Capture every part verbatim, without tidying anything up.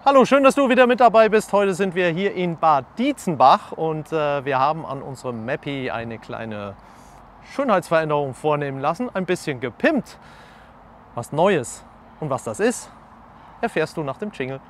Hallo, schön, dass du wieder mit dabei bist. Heute sind wir hier in Bad Dietzenbach und äh, wir haben an unserem Mappi eine kleine Schönheitsveränderung vornehmen lassen. Ein bisschen gepimpt. Was Neues. Und was das ist, erfährst du nach dem Jingle.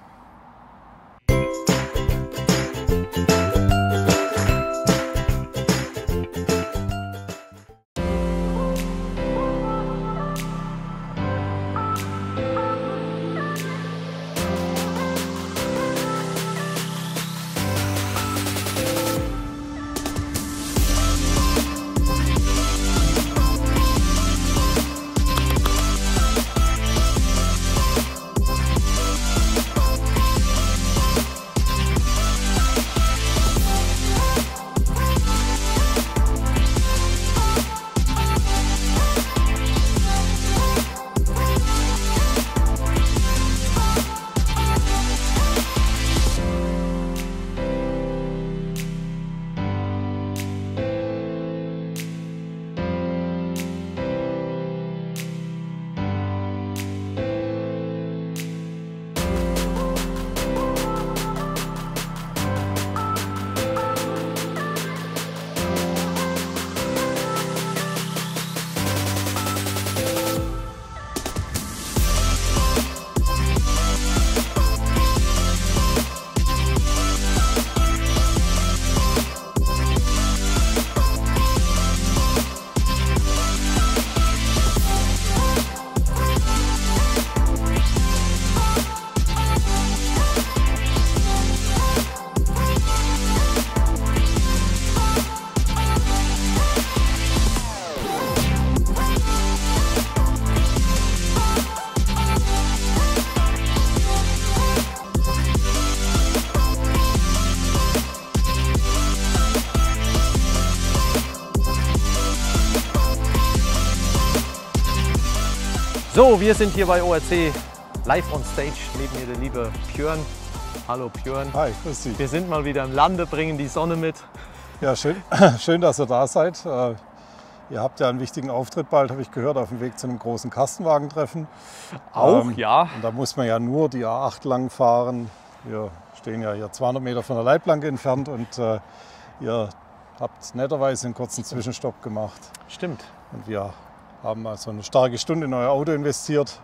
So, wir sind hier bei O R C live on stage. Neben mir der liebe Björn. Hallo Björn. Hi, grüß dich. Wir sind mal wieder im Lande, bringen die Sonne mit. Ja, schön, schön, dass ihr da seid. Äh, ihr habt ja einen wichtigen Auftritt bald, habe ich gehört, auf dem Weg zu einem großen Kastenwagentreffen. Auch, ähm, ja. Und da muss man ja nur die A acht lang fahren. Wir stehen ja hier zweihundert Meter von der Leitplanke entfernt und äh, ihr habt netterweise einen kurzen Zwischenstopp gemacht. Stimmt. Und wir haben also eine starke Stunde in euer Auto investiert.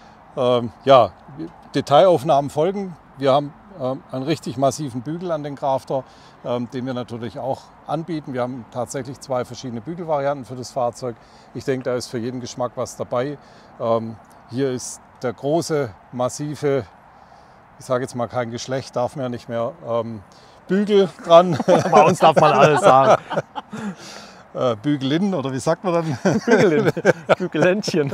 Ähm, ja, Detailaufnahmen folgen. Wir haben ähm, einen richtig massiven Bügel an den Crafter, ähm, den wir natürlich auch anbieten. Wir haben tatsächlich zwei verschiedene Bügelvarianten für das Fahrzeug. Ich denke, da ist für jeden Geschmack was dabei. Ähm, hier ist der große, massive, ich sage jetzt mal kein Geschlecht, darf man ja nicht mehr, ähm, Bügel dran. Bei uns darf man alles sagen. Äh, Bügelin, oder wie sagt man dann? Bügelin, Bügeländchen.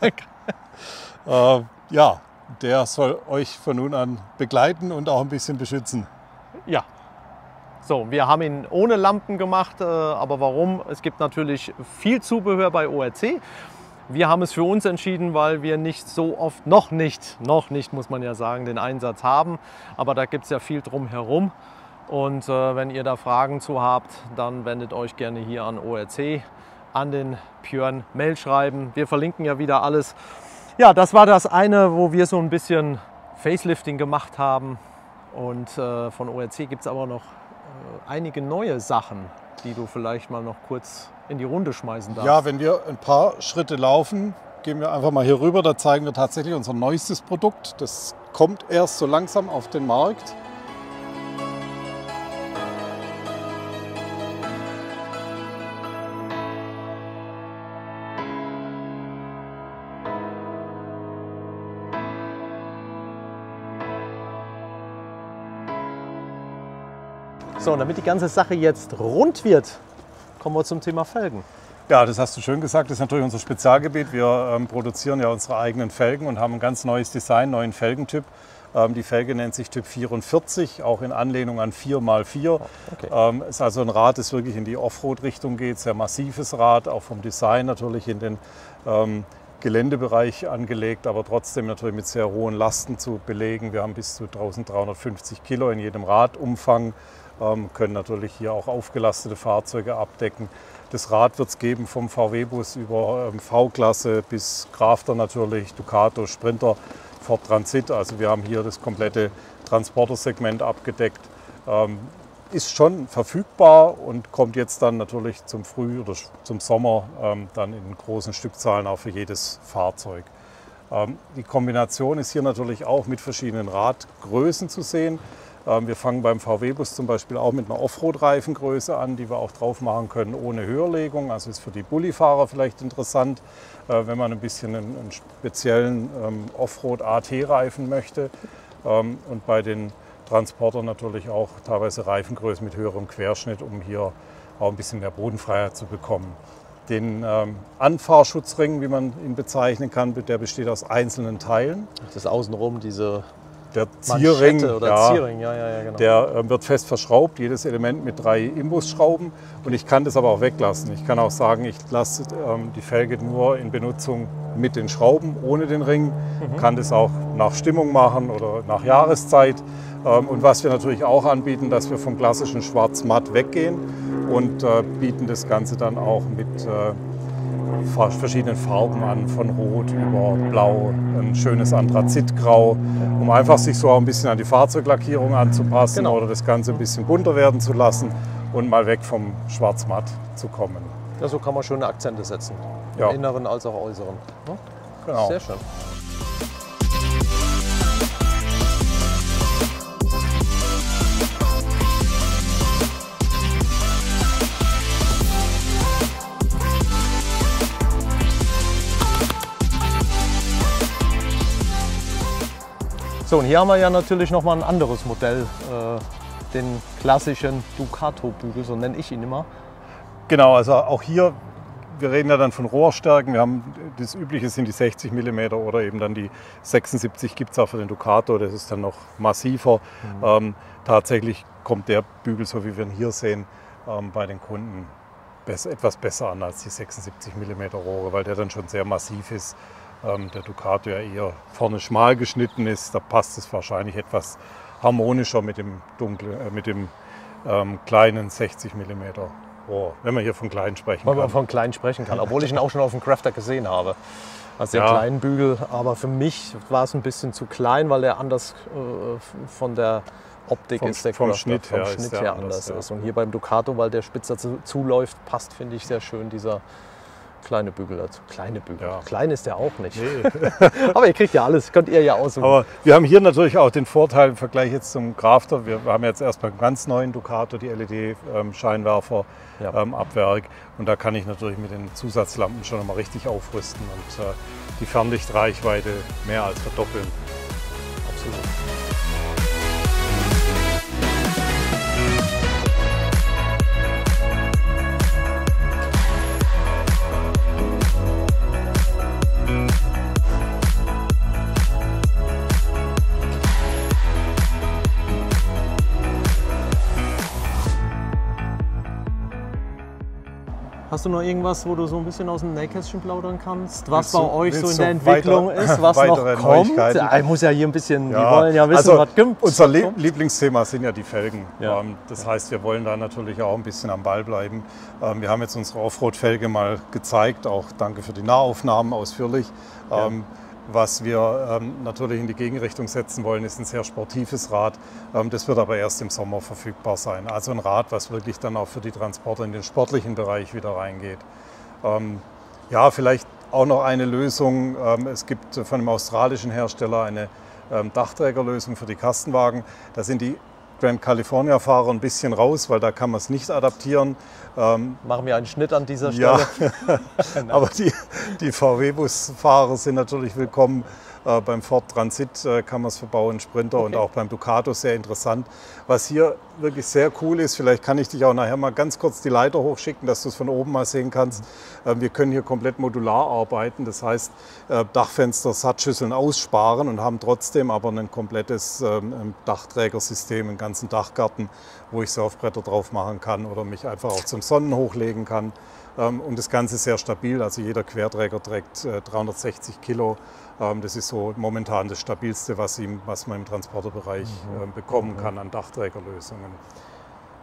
äh, ja, der soll euch von nun an begleiten und auch ein bisschen beschützen. Ja. So, wir haben ihn ohne Lampen gemacht, äh, aber warum? Es gibt natürlich viel Zubehör bei O R C. Wir haben es für uns entschieden, weil wir nicht so oft, noch nicht, noch nicht muss man ja sagen, den Einsatz haben. Aber da gibt es ja viel drumherum. Und äh, wenn ihr da Fragen zu habt, dann wendet euch gerne hier an O R C, an den Björn Mail schreiben. Wir verlinken ja wieder alles. Ja, das war das eine, wo wir so ein bisschen Facelifting gemacht haben. Und äh, von O R C gibt es aber noch äh, einige neue Sachen, die du vielleicht mal noch kurz in die Runde schmeißen darfst. Ja, wenn wir ein paar Schritte laufen, gehen wir einfach mal hier rüber. Da zeigen wir tatsächlich unser neuestes Produkt. Das kommt erst so langsam auf den Markt. So, und damit die ganze Sache jetzt rund wird, kommen wir zum Thema Felgen. Ja, das hast du schön gesagt. Das ist natürlich unser Spezialgebiet. Wir ähm, produzieren ja unsere eigenen Felgen und haben ein ganz neues Design, neuen Felgentyp. Ähm, die Felge nennt sich Typ vierundvierzig, auch in Anlehnung an vier mal vier. Okay. Ähm, ist also ein Rad, das wirklich in die Offroad-Richtung geht. Sehr massives Rad, auch vom Design natürlich in den ähm, Geländebereich angelegt, aber trotzdem natürlich mit sehr hohen Lasten zu belegen. Wir haben bis zu eintausenddreihundertfünfzig Kilo in jedem Radumfang. Ähm, können natürlich hier auch aufgelastete Fahrzeuge abdecken. Das Rad wird es geben vom V W-Bus über ähm, V-Klasse bis Crafter natürlich, Ducato, Sprinter. Ford Transit. Also wir haben hier das komplette Transportersegment abgedeckt. Ähm, ist schon verfügbar und kommt jetzt dann natürlich zum Früh- oder zum Sommer ähm, dann in großen Stückzahlen auch für jedes Fahrzeug. Ähm, die Kombination ist hier natürlich auch mit verschiedenen Radgrößen zu sehen. Ähm, wir fangen beim V W-Bus zum Beispiel auch mit einer Offroad-Reifengröße an, die wir auch drauf machen können ohne Höherlegung. Also ist für die Bullifahrer vielleicht interessant, äh, wenn man ein bisschen einen, einen speziellen ähm, Offroad-A T-Reifen möchte. Ähm, und bei den Transporter natürlich auch teilweise Reifengrößen mit höherem Querschnitt, um hier auch ein bisschen mehr Bodenfreiheit zu bekommen. Den ähm, Anfahrschutzring, wie man ihn bezeichnen kann, der besteht aus einzelnen Teilen. Das ist außenrum diese der Zierring, oder ja, Zierring, ja, ja, ja, genau. Der äh, wird fest verschraubt, jedes Element mit drei Imbusschrauben. Und ich kann das aber auch weglassen. Ich kann auch sagen, ich lasse ähm, die Felge nur in Benutzung mit den Schrauben, ohne den Ring. Mhm. Kann das auch nach Stimmung machen oder nach Jahreszeit. Ähm, und was wir natürlich auch anbieten, dass wir vom klassischen Schwarz-Matt weggehen und äh, bieten das Ganze dann auch mit äh, verschiedenen Farben an, von Rot über Blau, ein schönes Anthrazitgrau, um einfach sich so auch ein bisschen an die Fahrzeuglackierung anzupassen, genau, oder das Ganze ein bisschen bunter werden zu lassen und mal weg vom Schwarz-Matt zu kommen. Ja, so kann man schöne Akzente setzen, im ja. Inneren als auch Äußeren. Ja? Genau. Sehr schön. So, und hier haben wir ja natürlich noch mal ein anderes Modell, äh, den klassischen Ducato-Bügel, so nenne ich ihn immer. Genau, also auch hier, wir reden ja dann von Rohrstärken. Wir haben das Übliche sind die sechzig Millimeter oder eben dann die sechsundsiebzig gibt es auch für den Ducato, das ist dann noch massiver. Mhm. Ähm, tatsächlich kommt der Bügel, so wie wir ihn hier sehen, ähm, bei den Kunden besser, etwas besser an als die sechsundsiebzig Millimeter Rohre, weil der dann schon sehr massiv ist. Ähm, der Ducato ja eher vorne schmal geschnitten ist, da passt es wahrscheinlich etwas harmonischer mit dem, dunklen, äh, mit dem ähm, kleinen sechzig Millimeter Rohr, wenn man hier von klein sprechen kann. Wenn man kann. von klein sprechen kann, obwohl ich ihn auch schon auf dem Crafter gesehen habe. Also den ja. kleinen Bügel, aber für mich war es ein bisschen zu klein, weil er anders äh, von der Optik vom, ist, der vom Crafter, Schnitt vom her, Schnitt ist her anders, anders ja. ist. Und hier beim Ducato, weil der spitzer zu, zuläuft, passt, finde ich, sehr schön dieser kleine Bügel dazu. Kleine Bügel. Ja. Klein ist der auch nicht. Nee. Aber ihr kriegt ja alles, könnt ihr ja aussuchen. Aber wir haben hier natürlich auch den Vorteil im Vergleich jetzt zum Crafter. Wir haben jetzt erst beim ganz neuen Ducato die L E D-Scheinwerfer ja. ähm, ab Werk. Und da kann ich natürlich mit den Zusatzlampen schon mal richtig aufrüsten und äh, die Fernlichtreichweite mehr als verdoppeln. Absolut. Hast du noch irgendwas, wo du so ein bisschen aus dem Nähkästchen plaudern kannst? Was bei euch so in der Entwicklung weiter, ist, was noch kommt? Ja, ich muss ja hier ein bisschen, ja. wir wollen ja wissen, also was kommt. Unser Lieblingsthema sind ja die Felgen. Ja. Das heißt, wir wollen da natürlich auch ein bisschen am Ball bleiben. Wir haben jetzt unsere Offroad-Felge mal gezeigt, auch danke für die Nahaufnahmen ausführlich. Ja. Was wir ähm, natürlich in die Gegenrichtung setzen wollen, ist ein sehr sportives Rad. Ähm, das wird aber erst im Sommer verfügbar sein. Also ein Rad, was wirklich dann auch für die Transporter in den sportlichen Bereich wieder reingeht. Ähm, ja, vielleicht auch noch eine Lösung. Ähm, es gibt von einem australischen Hersteller eine ähm, Dachträgerlösung für die Kastenwagen. Da sind die Grand California-Fahrer ein bisschen raus, weil da kann man es nicht adaptieren. Ähm, Machen wir einen Schnitt an dieser Stelle. Ja, aber die, die V W-Bus-Fahrer sind natürlich willkommen. Äh, beim Ford Transit äh, kann man es verbauen, Sprinter, okay. Und auch beim Ducato sehr interessant. Was hier wirklich sehr cool ist, vielleicht kann ich dich auch nachher mal ganz kurz die Leiter hochschicken, dass du es von oben mal sehen kannst. Äh, wir können hier komplett modular arbeiten, das heißt äh, Dachfenster, Satzschüsseln aussparen und haben trotzdem aber ein komplettes ähm, Dachträgersystem, einen ganzen Dachgarten, wo ich Surfbretter drauf machen kann oder mich einfach auch zum Sonnen hochlegen kann. Ähm, und das Ganze sehr stabil, also jeder Querträger trägt äh, dreihundertsechzig Kilo. Ähm, das ist so momentan das Stabilste, was, ihm, was man im Transporterbereich mhm. äh, bekommen kann an Dachträgerlösungen.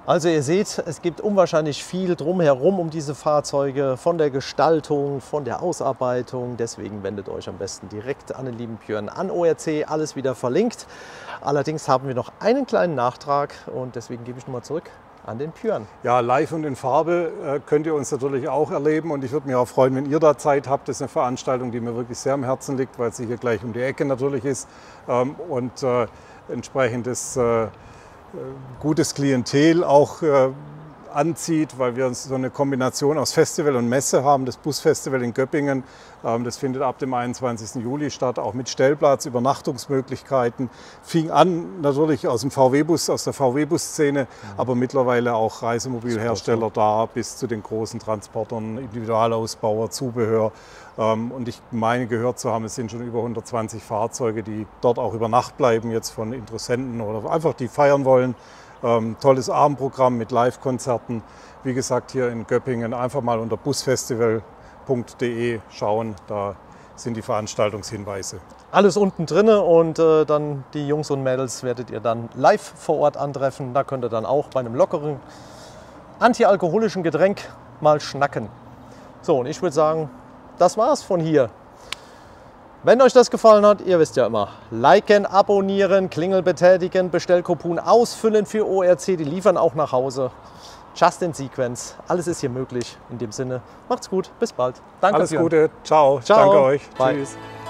Also ihr seht, es gibt unwahrscheinlich viel drumherum um diese Fahrzeuge, von der Gestaltung, von der Ausarbeitung. Deswegen wendet euch am besten direkt an den lieben Björn an O R C, alles wieder verlinkt. Allerdings haben wir noch einen kleinen Nachtrag und deswegen gebe ich nochmal zurück an den Björn. Ja, live und in Farbe äh, könnt ihr uns natürlich auch erleben und ich würde mich auch freuen, wenn ihr da Zeit habt. Das ist eine Veranstaltung, die mir wirklich sehr am Herzen liegt, weil sie hier gleich um die Ecke natürlich ist ähm, und äh, entsprechendes äh, gutes Klientel auch äh, anzieht, weil wir so eine Kombination aus Festival und Messe haben. Das Busfestival in Göppingen, ähm, das findet ab dem einundzwanzigsten Juli statt, auch mit Stellplatz, Übernachtungsmöglichkeiten. Fing an natürlich aus dem V W-Bus, aus der V W-Bus-Szene, mhm. aber mittlerweile auch Reisemobilhersteller da, bis zu den großen Transportern, Individualausbauer, Zubehör. Ähm, und ich meine gehört zu haben, es sind schon über hundertzwanzig Fahrzeuge, die dort auch über Nacht bleiben, jetzt von Interessenten oder einfach die feiern wollen. Ähm, tolles Abendprogramm mit Live-Konzerten. Wie gesagt, hier in Göppingen einfach mal unter busfestival punkt de schauen, da sind die Veranstaltungshinweise. Alles unten drin und äh, dann die Jungs und Mädels werdet ihr dann live vor Ort antreffen. Da könnt ihr dann auch bei einem lockeren, antialkoholischen Getränk mal schnacken. So, und ich würde sagen, das war's von hier. Wenn euch das gefallen hat, ihr wisst ja immer, liken, abonnieren, Klingel betätigen, Bestellcoupon ausfüllen für O R C, die liefern auch nach Hause. Just in Sequence, alles ist hier möglich. In dem Sinne, macht's gut, bis bald. Danke. Alles Gute, ciao, ciao. Danke euch, Bye. Tschüss.